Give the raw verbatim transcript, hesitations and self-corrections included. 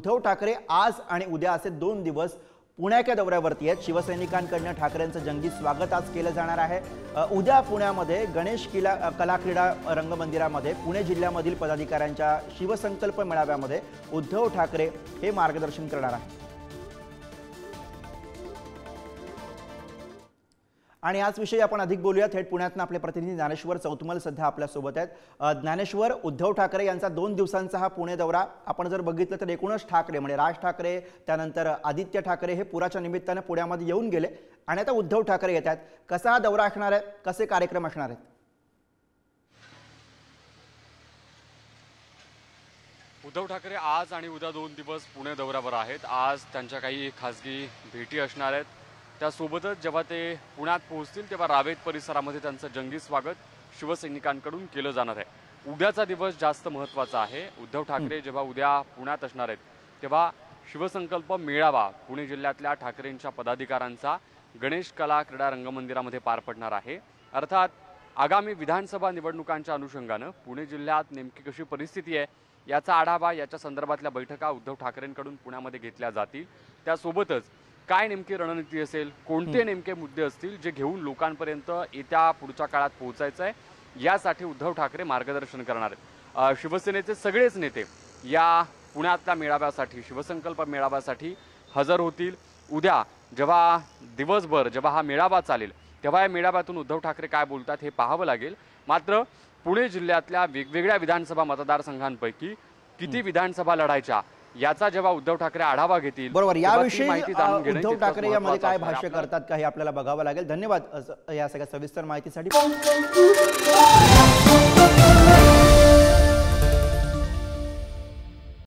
उद्धव ठाकरे आज आणि उद्या असे दोन दिवस पुण्याच्या दौऱ्यावरती आहेत। शिवसैनिकांकडून ठाकरेंचं जंगी स्वागत आज केलं जाणार आहे। उद्या पुण्यामध्ये गणेश किला कला क्रीडा रंगमंदिरामध्ये पुणे जिल्ह्यामधील पदाधिकाऱ्यांच्या शिवसंकल्प मेळाव्यामध्ये उद्धव ठाकरे हे मार्गदर्शन करणार आहेत। आणि आज विषयी आपण अधिक बोलूया। थेट पुण्यातून आपले प्रतिनिधी ज्ञानेश्वर चौतमल सध्या आपल्या सोबत आहेत। ज्ञानेश्वर, उद्धव ठाकरे यांचा दोन दिवसांचा हा पुणे दौरा आपण जर बघितलं तर एकूणच ठाकरे म्हणजे राज ठाकरे त्यानंतर आदित्य ठाकरे हे पुराच्या निमित्ताने पुण्यामध्ये येऊन गेले आणि आता उद्धव ठाकरे येत आहेत। कसा हा दौरा असणार आहे, कसे कार्यक्रम असणार आहेत? उद्धव ठाकरे आज आणि उद्या दोन दिवस पुणे दौऱ्यावर आहेत। आज त्यांच्या काही खासगी भेटी असणार आहेत। त्यासोबतच जेव्हा ते पुण्यात पोहोचतील तेव्हा रावेत परिसरामध्ये त्यांचं जंगी स्वागत शिवसैनिकांकडून केलं जाणार आहे। उद्याचा दिवस जास्त महत्त्वाचा आहे। उद्धव ठाकरे जेव्हा उद्या पुण्यात असणार आहेत तेव्हा शिवसंकल्प मेळावा पुणे जिल्ह्यातल्या ठाकरेंच्या पदाधिकाऱ्यांचा गणेश कला क्रीडा रंगमंदिरामध्ये पार पडणार आहे। अर्थात आगामी विधानसभा निवडणुकांच्या अनुषंगानं पुणे जिल्ह्यात नेमकी कशी परिस्थिती आहे याचा आढावा, याच्या संदर्भातल्या बैठका उद्धव ठाकरेंकडून पुण्यामध्ये घेतल्या जातील। त्यासोबतच काय नेमकी रणनीती असेल, कोणते नेमके मुद्दे असतील जे घेऊन लोकांपर्यंत येत्या पुढच्या काळात पोहोचायचं आहे, यासाठी उद्धव ठाकरे मार्गदर्शन करणार आहेत। शिवसेनेचे सगळेच नेते या पुण्यातल्या मेळाव्यासाठी, शिवसंकल्प मेळाव्यासाठी हजर होतील। उद्या जेव्हा दिवसभर जेव्हा हा मेळावा चालेल तेव्हा या मेळाव्यातून उद्धव ठाकरे काय बोलतात हे पाहावं लागेल। मात्र पुणे जिल्ह्यातल्या वेगवेगळ्या विधानसभा मतदारसंघांपैकी किती विधानसभा लढायच्या याचा जेव्हा उद्धव ठाकरे आढावा घेतील, बरोबर, याविषयी उद्धव ठाकरे यामध्ये काय भाष्य करतात का हे आपल्याला बघावं लागेल। धन्यवाद या सगळ्या सविस्तर माहितीसाठी।